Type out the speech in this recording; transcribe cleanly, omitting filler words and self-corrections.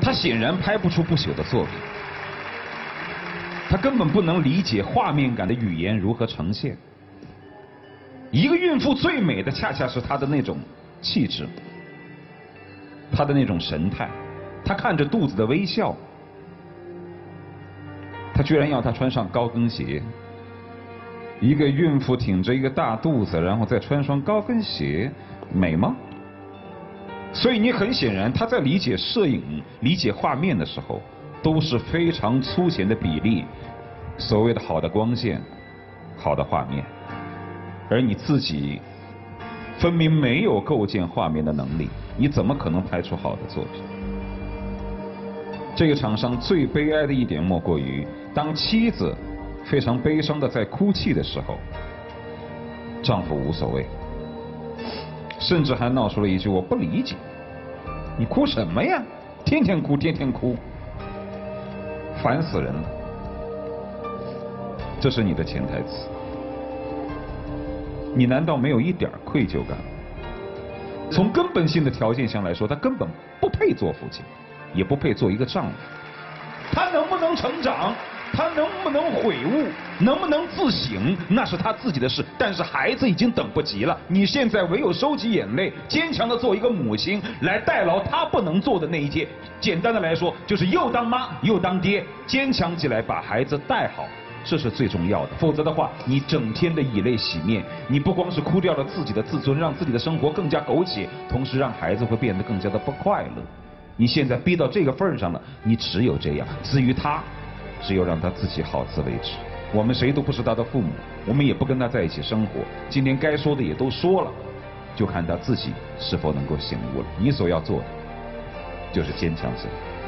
他显然拍不出不朽的作品，他根本不能理解画面感的语言如何呈现。一个孕妇最美的恰恰是她的那种气质，她的那种神态，她看着肚子的微笑。他居然要她穿上高跟鞋，一个孕妇挺着一个大肚子，然后再穿双高跟鞋，美吗？所以你很显然，他在理解摄影、理解画面的时候，都是非常粗浅的比例，所谓的好的光线、好的画面，而你自己分明没有构建画面的能力，你怎么可能拍出好的作品？这个厂商最悲哀的一点莫过于，当妻子非常悲伤的在哭泣的时候，丈夫无所谓，甚至还闹出了一句我不理解，你哭什么呀？天天哭，天天哭，烦死人了。这是你的潜台词，你难道没有一点愧疚感？从根本性的条件上来说，他根本不配做父亲，也不配做一个丈夫。他能不能成长，他能不能悔悟，能不能自省，那是他自己的事。但是孩子已经等不及了，你现在唯有收集眼泪，坚强的做一个母亲，来代劳他不能做的那一些。简单的来说，就是又当妈又当爹，坚强起来把孩子带好，这是最重要的。否则的话，你整天的以泪洗面，你不光是哭掉了自己的自尊，让自己的生活更加苟且，同时让孩子会变得更加的不快乐。你现在逼到这个份上了，你只有这样。至于他，只有让他自己好自为之。我们谁都不是他的父母，我们也不跟他在一起生活。今天该说的也都说了，就看他自己是否能够醒悟了。你所要做的，就是坚强起来。